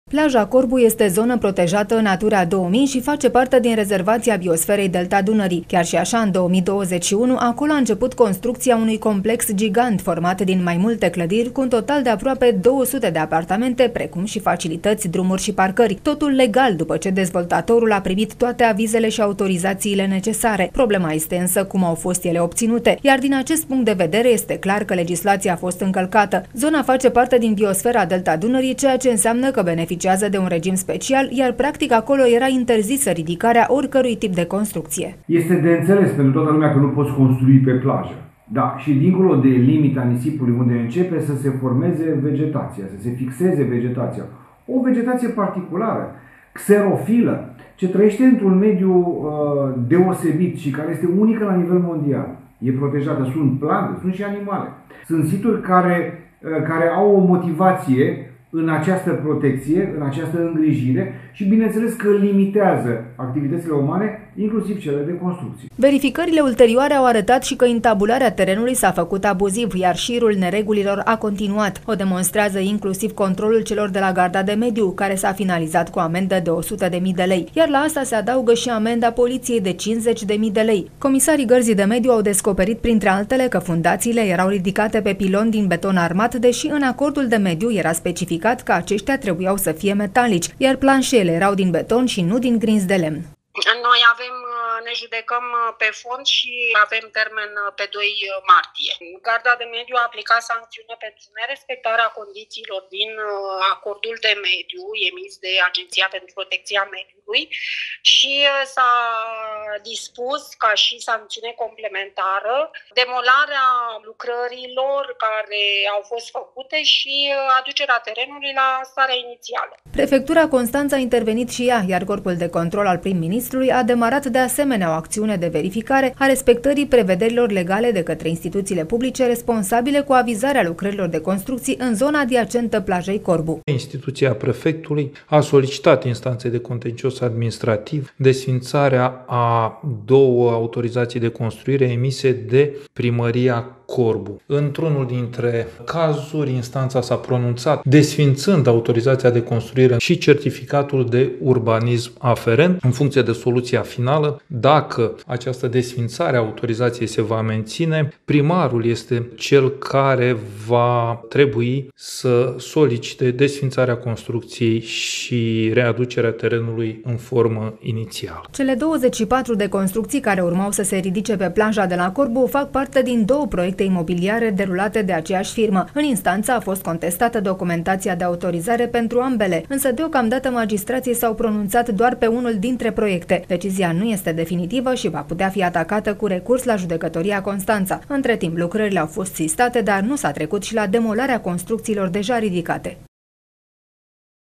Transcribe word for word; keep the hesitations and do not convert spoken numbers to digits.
Plaja Corbu este zonă protejată Natura două mii și face parte din rezervația biosferei Delta Dunării. Chiar și așa, în două mii douăzeci și unu, acolo a început construcția unui complex gigant format din mai multe clădiri, cu un total de aproape două sute de apartamente, precum și facilități, drumuri și parcări. Totul legal, după ce dezvoltatorul a primit toate avizele și autorizațiile necesare. Problema este însă cum au fost ele obținute, iar din acest punct de vedere este clar că legislația a fost încălcată. Zona face parte din biosfera Delta Dunării, ceea ce înseamnă că beneficiază de un regim special, iar practic acolo era interzisă ridicarea oricărui tip de construcție. Este de înțeles pentru toată lumea că nu poți construi pe plajă. Da, și dincolo de limita nisipului unde începe să se formeze vegetația, să se fixeze vegetația. O vegetație particulară, xerofilă, ce trăiește într-un mediu uh, deosebit și care este unică la nivel mondial. E protejată, sunt plante, sunt și animale. Sunt situri care, uh, care au o motivație în această protecție, în această îngrijire și, bineînțeles, că limitează activitățile umane, inclusiv cele de construcții. Verificările ulterioare au arătat și că intabularea terenului s-a făcut abuziv, iar șirul neregulilor a continuat. O demonstrează inclusiv controlul celor de la Garda de Mediu, care s-a finalizat cu o amendă de o sută de mii de lei, iar la asta se adaugă și amenda poliției de cincizeci de mii de lei. Comisarii Gărzii de Mediu au descoperit, printre altele, că fundațiile erau ridicate pe piloni din beton armat, deși în acordul de mediu era specificat că aceștia trebuiau să fie metalici, iar planșele erau din beton și nu din grinzi de lemn. Noi avem, ne judecăm pe fond și avem termen pe doi martie. Garda de Mediu a aplicat sancțiune pentru nerespectarea condițiilor din acordul de mediu emis de Agenția pentru Protecția Mediului și s-a dispus ca și sancțiune complementară demolarea lucrărilor care au fost făcute și aducerea terenului la starea inițială. Prefectura Constanța a intervenit și ea, iar corpul de control al prim-ministrului a demarat de asemenea o acțiune de verificare a respectării prevederilor legale de către instituțiile publice responsabile cu avizarea lucrărilor de construcții în zona adiacentă plajei Corbu. Instituția prefectului a solicitat instanței de contencios administrativ desfințarea a două autorizații de construire emise de Primăria Corbu. Într-unul dintre cazuri, instanța s-a pronunțat desfințând autorizația de construire și certificatul de urbanism aferent în funcție de soluția finală. Dacă această desfințare a autorizației se va menține, primarul este cel care va trebui să solicite desfințarea construcției și readucerea terenului în formă inițială. Cele douăzeci și patru de construcții care urmau să se ridice pe plaja de la Corbu fac parte din două proiecte imobiliare derulate de aceeași firmă. În instanță a fost contestată documentația de autorizare pentru ambele, însă deocamdată magistrații s-au pronunțat doar pe unul dintre proiecte. Decizia nu este definitivă și va putea fi atacată cu recurs la Judecătoria Constanța. Între timp, lucrările au fost sistate, dar nu s-a trecut și la demolarea construcțiilor deja ridicate.